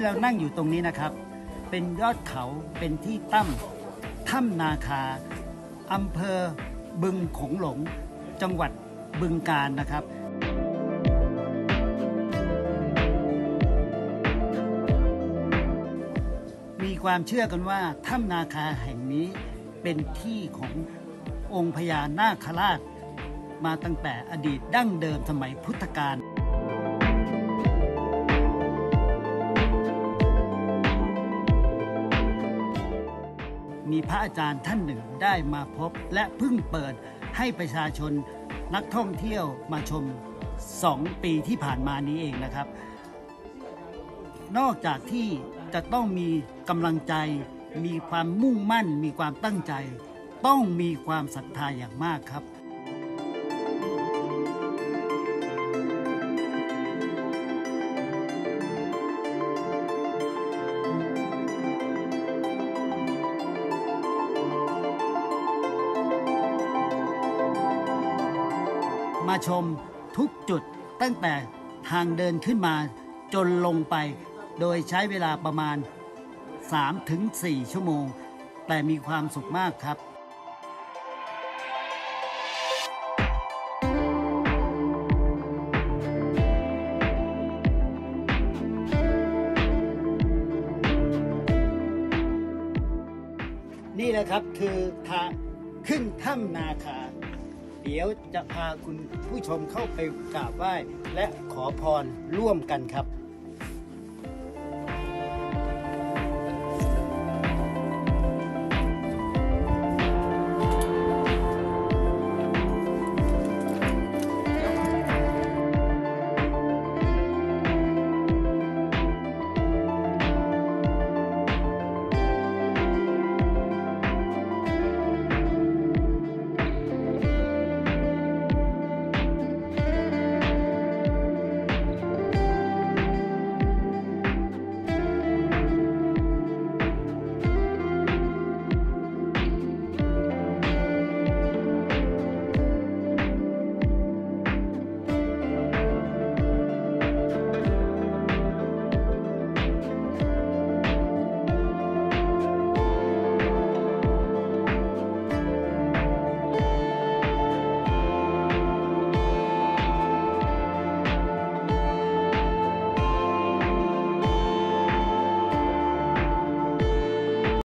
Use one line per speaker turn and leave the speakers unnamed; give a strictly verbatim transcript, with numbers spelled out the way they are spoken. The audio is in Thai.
เรานั่งอยู่ตรงนี้นะครับเป็นยอดเขาเป็นที่ตั้งถ้ำนาคาอำเภอบึงโขงหลงจังหวัดบึงกาฬนะครับมีความเชื่อกันว่าถ้ำนาคาแห่งนี้เป็นที่ขององค์พญานาคราชมาตั้งแต่อดีตดั้งเดิมสมัยพุทธกาลมีพระอาจารย์ท่านหนึ่งได้มาพบและเพิ่งเปิดให้ประชาชนนักท่องเที่ยวมาชมสองปีที่ผ่านมานี้เองนะครับนอกจากที่จะต้องมีกำลังใจมีความมุ่งมั่นมีความตั้งใจต้องมีความศรัทธาอย่างมากครับมาชมทุกจุดตั้งแต่ทางเดินขึ้นมาจนลงไปโดยใช้เวลาประมาณ สามถึงสี่ ชั่วโมงแต่มีความสุขมากครับนี่แหละครับคือทางขึ้นถ้ำนาคาเดี๋ยวจะพาคุณผู้ชมเข้าไปกราบไหว้และขอพรร่วมกันครับ